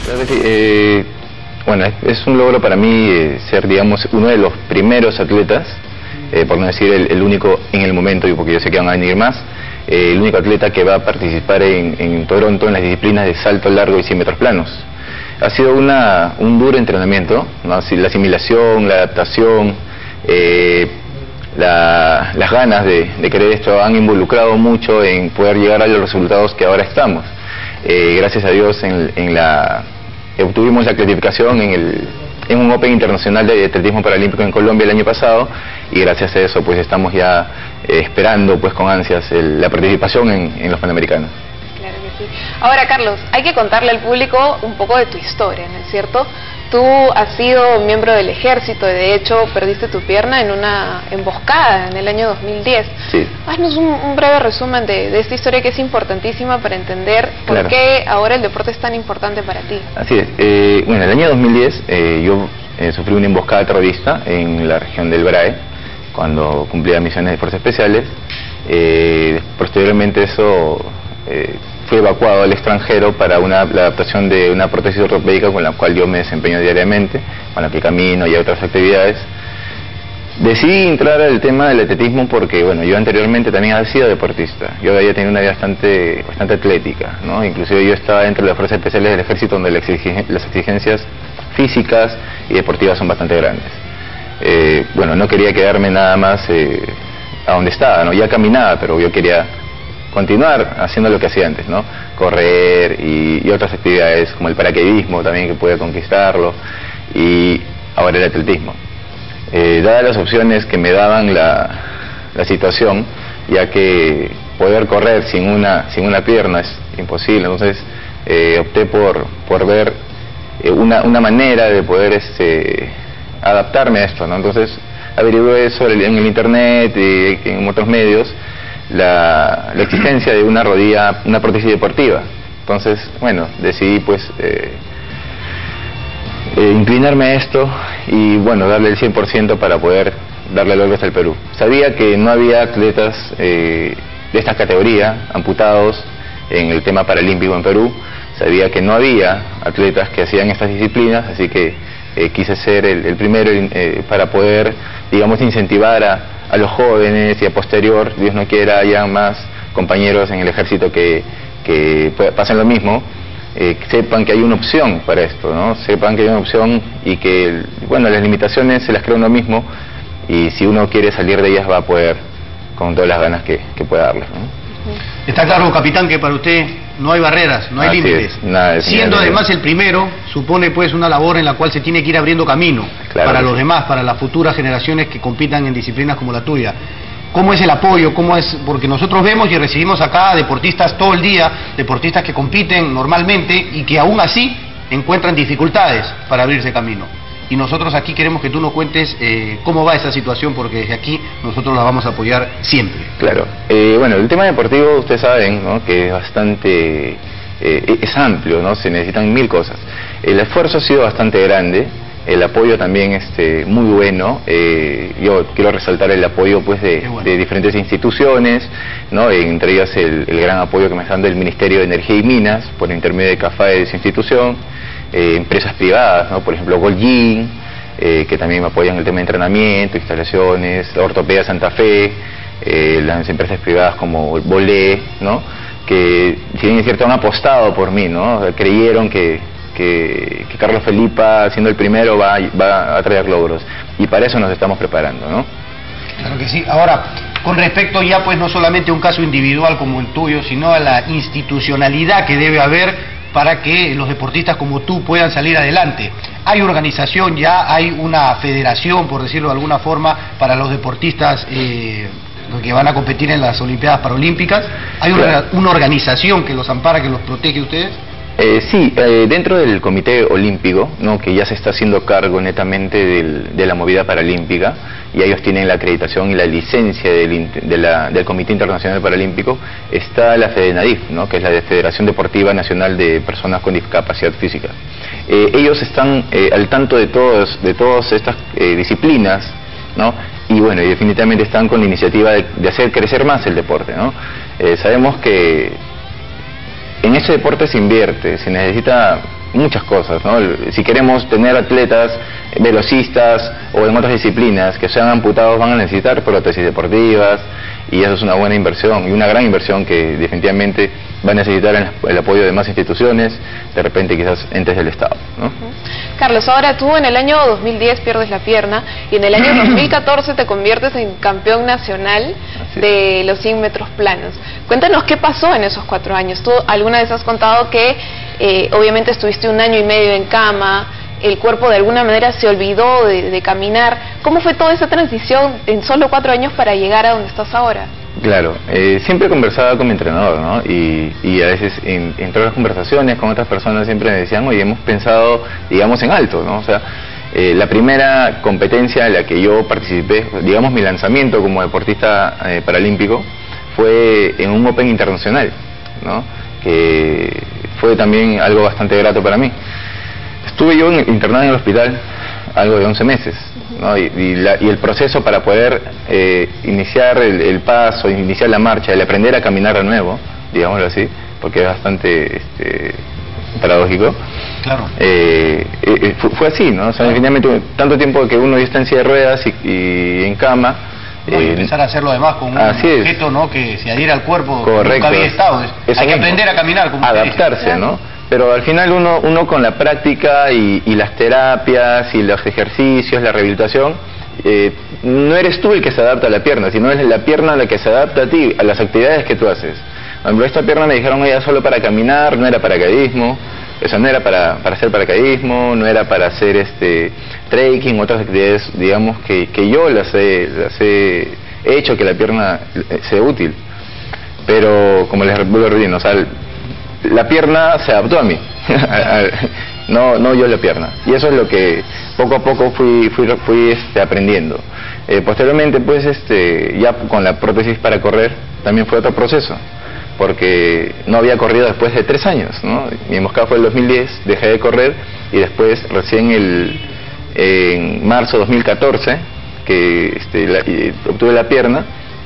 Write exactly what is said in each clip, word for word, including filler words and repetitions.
Claro que sí. Eh, bueno, es, es un logro para mí eh, ser, digamos, uno de los primeros atletas, eh, por no decir el, el único en el momento, porque yo sé que van a venir más, eh, el único atleta que va a participar en, en Toronto en las disciplinas de salto largo y cien metros planos. Ha sido una, un duro entrenamiento, ¿no? La asimilación, la adaptación, eh, la, las ganas de, de querer esto han involucrado mucho en poder llegar a los resultados que ahora estamos. Eh, gracias a Dios en, en la, obtuvimos la clasificación en, el, en un Open Internacional de Atletismo Paralímpico en Colombia el año pasado, y gracias a eso pues estamos ya eh, esperando pues con ansias el, la participación en, en los Panamericanos. Claro que sí. Ahora, Carlos, hay que contarle al público un poco de tu historia, ¿no es cierto? Tú has sido miembro del ejército, de hecho perdiste tu pierna en una emboscada en el año dos mil diez. Sí. Haznos un, un breve resumen de, de esta historia que es importantísima para entender por Claro. qué ahora el deporte es tan importante para ti. Así es. Eh, bueno, en el año dos mil diez eh, yo eh, sufrí una emboscada terrorista en la región del Brae, cuando cumplía misiones de fuerzas especiales. Eh, posteriormente eso... Eh, fui evacuado al extranjero para una, la adaptación de una prótesis ortopédica con la cual yo me desempeño diariamente, con la que camino y otras actividades. Decidí entrar al tema del atletismo porque, bueno, yo anteriormente también había sido deportista. Yo había tenido una vida bastante, bastante atlética, ¿no? Inclusive yo estaba dentro de las fuerzas especiales del ejército, donde las exigencias, las exigencias físicas y deportivas son bastante grandes. Eh, bueno, no quería quedarme nada más eh, a donde estaba, ¿no? Ya caminaba, pero yo quería continuar haciendo lo que hacía antes, ¿no? Correr y, y otras actividades como el paracaidismo también, que puede conquistarlo, y ahora el atletismo. Eh, dadas las opciones que me daban la, la situación, ya que poder correr sin una, sin una pierna es imposible, entonces eh, opté por, por ver eh, una, una manera de poder este, adaptarme a esto, ¿no? Entonces averigué sobre el, en el internet y en otros medios La, la existencia de una rodilla, una prótesis deportiva. Entonces, bueno, decidí pues eh, eh, inclinarme a esto y bueno, darle el cien por ciento para poder darle logros al Perú. Sabía que no había atletas eh, de esta categoría amputados en el tema paralímpico en Perú. Sabía que no había atletas que hacían estas disciplinas, así que eh, quise ser el, el primero eh, para poder, digamos, incentivar a a los jóvenes y a posterior, Dios no quiera, haya más compañeros en el ejército que, que pasen lo mismo, eh, sepan que hay una opción para esto, ¿no? Sepan que hay una opción y que, bueno, las limitaciones se las crea uno mismo, y si uno quiere salir de ellas va a poder con todas las ganas que, que pueda darles, ¿no? Está claro, capitán, que para usted no hay barreras, no hay Así límites. es, nada de Siendo señales. además el primero, supone pues una labor en la cual se tiene que ir abriendo camino Claro para que los sí. demás, para las futuras generaciones que compitan en disciplinas como la tuya. ¿Cómo es el apoyo? ¿Cómo es? Porque nosotros vemos y recibimos acá deportistas todo el día, deportistas que compiten normalmente y que aún así encuentran dificultades para abrirse camino. Y nosotros aquí queremos que tú nos cuentes eh, cómo va esa situación, porque desde aquí nosotros la vamos a apoyar siempre. Claro. Eh, bueno, el tema deportivo, ustedes saben, ¿no?, que es bastante, eh, es amplio, ¿no? Se necesitan mil cosas. El esfuerzo ha sido bastante grande, el apoyo también este, muy bueno. Eh, yo quiero resaltar el apoyo pues de, bueno. de diferentes instituciones, ¿no? Entre ellas el, el gran apoyo que me está dando el Ministerio de Energía y Minas, por intermedio de CAFAE, de su institución. Eh, empresas privadas, ¿no? Por ejemplo Gold Gym, eh, que también me apoyan en el tema de entrenamiento, instalaciones, Ortopedia Santa Fe, eh, las empresas privadas como Bolé, ¿no? Que si bien es cierto han apostado por mí, ¿no? Creyeron que, que, que Carlos Felipa, siendo el primero, va, va a traer logros, y para eso nos estamos preparando, ¿no? Claro que sí. Ahora, con respecto ya pues no solamente a un caso individual como el tuyo, sino a la institucionalidad que debe haber para que los deportistas como tú puedan salir adelante. Hay organización ya, hay una federación, por decirlo de alguna forma, para los deportistas eh, que van a competir en las Olimpiadas Paralímpicas. Hay una, Claro. una organización que los ampara, que los protege a ustedes. Eh, sí, eh, dentro del Comité Olímpico, ¿no?, que ya se está haciendo cargo netamente del, de la movida paralímpica, y ellos tienen la acreditación y la licencia del, de la, del Comité Internacional Paralímpico, está la FEDENADIF, ¿no?, que es la de Federación Deportiva Nacional de Personas con Discapacidad Física. Eh, ellos están eh, al tanto de, todos, de todas estas eh, disciplinas, ¿no?, y bueno, y definitivamente están con la iniciativa de, de hacer crecer más el deporte, ¿no? Eh, sabemos que en este deporte se invierte, se necesita muchas cosas, ¿no? Si queremos tener atletas velocistas o en otras disciplinas que sean amputados, van a necesitar prótesis deportivas, y eso es una buena inversión y una gran inversión que definitivamente va a necesitar el, el apoyo de más instituciones, de repente quizás entes del Estado, ¿no? Uh-huh. Carlos, ahora tú en el año dos mil diez pierdes la pierna y en el año dos mil catorce te conviertes en campeón nacional de los cien metros planos. Cuéntanos qué pasó en esos cuatro años. Tú alguna vez has contado que eh, obviamente estuviste un año y medio en cama, el cuerpo de alguna manera se olvidó de, de caminar. ¿Cómo fue toda esa transición en solo cuatro años para llegar a donde estás ahora? Claro, eh, siempre conversaba con mi entrenador, ¿no? Y, y a veces en, en todas las conversaciones con otras personas siempre me decían, oye, hemos pensado, digamos, en alto, ¿no? O sea, eh, la primera competencia en la que yo participé, digamos, mi lanzamiento como deportista eh, paralímpico, fue en un Open internacional, ¿no? Que fue también algo bastante grato para mí. Estuve yo internado en el hospital algo de once meses, ¿no? y, y, la, y el proceso para poder eh, iniciar el, el paso, iniciar la marcha, el aprender a caminar de nuevo, digámoslo así, porque es bastante este, paradójico. Claro. Eh, eh, fue, fue así, ¿no? O sea, definitivamente tanto tiempo que uno ya está en silla de ruedas y, y en cama. No, y empezar a hacerlo además con un objeto, ¿no?, que se adhiera al cuerpo. Correcto. Nunca había estado. Es, hay que aprender a caminar, como adaptarse, ¿no? Pero al final uno, uno con la práctica y, y las terapias y los ejercicios, la rehabilitación, eh, no eres tú el que se adapta a la pierna, sino es la pierna la que se adapta a ti, a las actividades que tú haces. Por ejemplo, esta pierna me dijeron, ella solo para caminar, no era paracaidismo, o sea, no era para, para hacer paracaidismo, no era para hacer este trekking, otras actividades, digamos, que, que yo las he, las he hecho que la pierna sea útil. Pero, como les vuelvo a repetir, o sea, la pierna se adaptó a mí, no, no yo la pierna. Y eso es lo que poco a poco fui, fui, fui este, aprendiendo. Eh, posteriormente, pues, este, ya con la prótesis para correr, también fue otro proceso, porque no había corrido después de tres años, ¿no? Mi emboscada fue el dos mil diez, dejé de correr, y después, recién el, en marzo de dos mil catorce, que este, la, obtuve la pierna,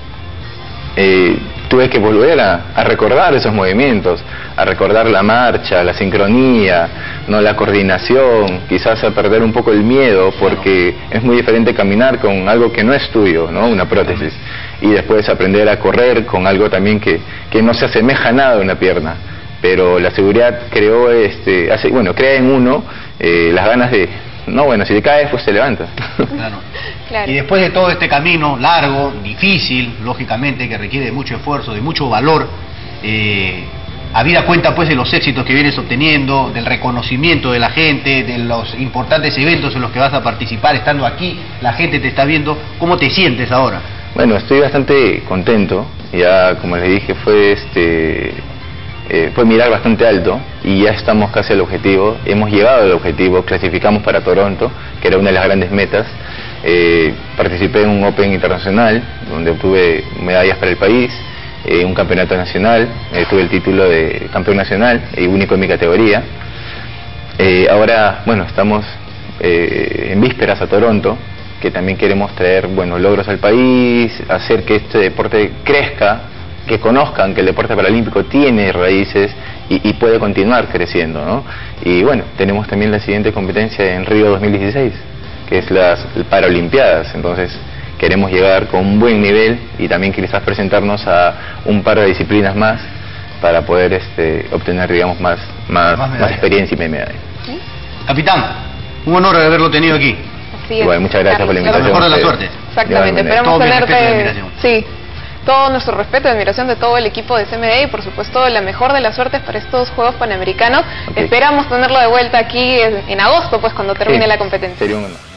eh, tuve que volver a, a recordar esos movimientos, a recordar la marcha, la sincronía, no la coordinación, quizás a perder un poco el miedo, porque es muy diferente caminar con algo que no es tuyo, ¿no? Una prótesis, y después aprender a correr con algo también que, que no se asemeja a nada a una pierna, pero la seguridad creó, este, hace, bueno, crea en uno eh, las ganas de, no, bueno, si te caes, pues te levantas. Claro. Claro. Y después de todo este camino largo, difícil, lógicamente, que requiere de mucho esfuerzo, de mucho valor, eh, habida cuenta pues de los éxitos que vienes obteniendo, del reconocimiento de la gente, de los importantes eventos en los que vas a participar, estando aquí, la gente te está viendo, ¿cómo te sientes ahora? Bueno, estoy bastante contento, ya como les dije, fue este... Eh, fue mirar bastante alto y ya estamos casi al objetivo, hemos llegado al objetivo, clasificamos para Toronto, que era una de las grandes metas. Eh, participé en un Open internacional, donde obtuve medallas para el país, eh, un campeonato nacional, eh, tuve el título de campeón nacional y único en mi categoría. Eh, ahora, bueno, estamos eh, en vísperas a Toronto, que también queremos traer buenos logros al país, hacer que este deporte crezca, que conozcan que el deporte paralímpico tiene raíces y, y puede continuar creciendo, ¿no? Y bueno, tenemos también la siguiente competencia en Río dos mil dieciséis, que es las Paralimpiadas, entonces queremos llegar con un buen nivel y también quizás presentarnos a un par de disciplinas más para poder este, obtener, digamos, más, más, más, más experiencia y medallas. ¿Sí? Capitán, un honor haberlo tenido aquí. Así es. Bueno, muchas gracias por la invitación. Lo mejor de la suerte. Exactamente, esperamos tenerte... Sí. Todo nuestro respeto y admiración de todo el equipo de C M D y por supuesto la mejor de las suertes para estos Juegos Panamericanos. Okay. Esperamos tenerlo de vuelta aquí en, en agosto, pues cuando termine sí, la competencia. Sería un honor.